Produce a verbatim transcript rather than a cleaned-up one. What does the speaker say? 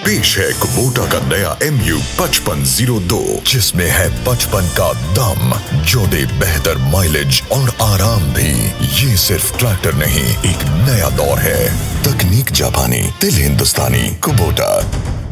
पेश है कुबोटा का नया एम यू पचपन जीरो दो, जिसमें है पचपन का दम जो दे बेहतर माइलेज और आराम भी। ये सिर्फ ट्रैक्टर नहीं, एक नया दौर है। तकनीक जापानी, दिल हिंदुस्तानी। कुबोटा।